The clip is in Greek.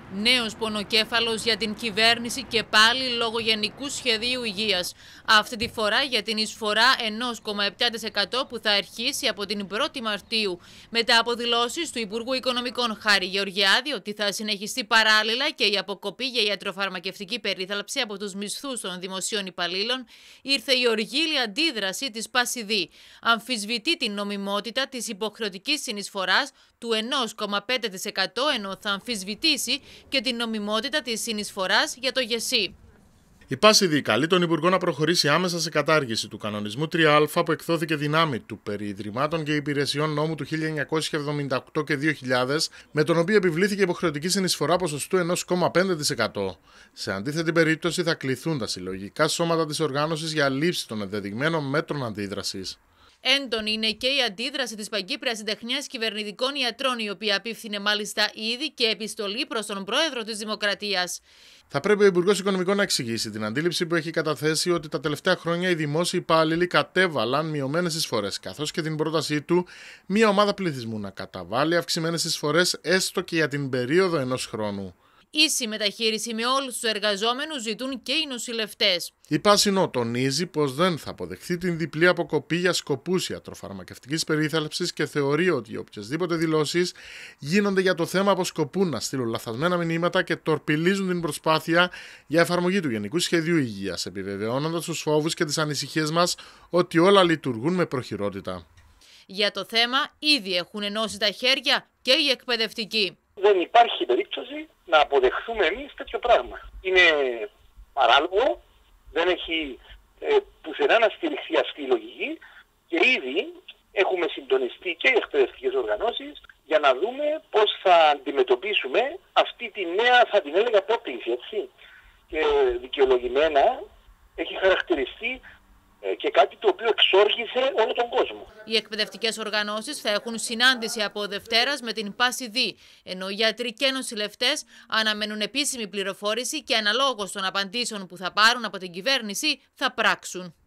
Νέος πονοκέφαλος για την κυβέρνηση και πάλι λόγω Γενικού Σχεδίου Υγείας. Αυτή τη φορά για την εισφορά 1,7% που θα αρχίσει από την 1η Μαρτίου. Μετά από δηλώσεις του Υπουργού Οικονομικών Χάρη Γεωργιάδη ότι θα συνεχιστεί παράλληλα και η αποκοπή για ιατροφαρμακευτική περίθαλψη από τους μισθούς των δημοσίων υπαλλήλων, ήρθε η οργήλη αντίδραση της ΠΑΣΙΔΗ. Αμφισβητεί την νομιμότητα της υποχρεωτικής συνεισφοράς του 1,5% ενώ θα αμφισβητήσει και την νομιμότητα της συνεισφοράς για το ΓΕΣΥ. Η ΠΑΣΙΔΗ καλεί τον Υπουργό να προχωρήσει άμεσα σε κατάργηση του κανονισμού 3α που εκδόθηκε δυνάμει του περί Ιδρυμάτων και Υπηρεσιών νόμου του 1978 και 2000, με τον οποίο επιβλήθηκε υποχρεωτική συνεισφορά ποσοστού 1,5%. Σε αντίθετη περίπτωση θα κληθούν τα συλλογικά σώματα της οργάνωσης για λήψη των ενδεδειγμένων μέτρων αντίδρασης. Έντονη είναι και η αντίδραση της Παγκύπριας Συντεχνιάς Κυβερνητικών Ιατρών, η οποία απίφθινε μάλιστα ήδη και επιστολή προς τον Πρόεδρο της Δημοκρατίας. Θα πρέπει ο Υπουργός Οικονομικών να εξηγήσει την αντίληψη που έχει καταθέσει ότι τα τελευταία χρόνια οι δημόσιοι υπάλληλοι κατέβαλαν μειωμένες εισφορές, καθώς και την πρότασή του μια ομάδα πληθυσμού να καταβάλει αυξημένες εισφορές έστω και για την περίοδο ενός χρόνου. Ίση μεταχείριση με όλους τους εργαζόμενους ζητούν και οι νοσηλευτές. Η ΠΑΣΙΝΟ τονίζει πως δεν θα αποδεχθεί την διπλή αποκοπή για σκοπούς ιατροφαρμακευτικής περίθαλψης και θεωρεί ότι οποιασδήποτε δηλώσεις γίνονται για το θέμα αποσκοπούν να στείλουν λαθασμένα μηνύματα και τορπιλίζουν την προσπάθεια για εφαρμογή του Γενικού Σχεδίου Υγείας, επιβεβαιώνοντας τους φόβους και τις ανησυχίες μας ότι όλα λειτουργούν με προχειρότητα. Για το θέμα ήδη έχουν ενώσει τα χέρια και οι εκπαιδευτικοί. Δεν υπάρχει περίπτωση να αποδεχθούμε εμείς τέτοιο πράγμα. Είναι παράλογο, δεν έχει πουθενά να στηριχθεί αυτή η λογική και ήδη έχουμε συντονιστεί και οι εκπαιδευτικές οργανώσεις για να δούμε πώς θα αντιμετωπίσουμε αυτή τη νέα, θα την έλεγα, πρόκληση, έτσι. Και δικαιολογημένα έχει χαρακτηριστεί και κάτι το οποίο εξόργησε όλο τον κόσμο. Οι εκπαιδευτικές οργανώσεις θα έχουν συνάντηση από Δευτέρας με την ΠΑΣΙΔΗ, ενώ οι γιατροί και νοσηλευτές αναμένουν επίσημη πληροφόρηση και αναλόγως των απαντήσεων που θα πάρουν από την κυβέρνηση θα πράξουν.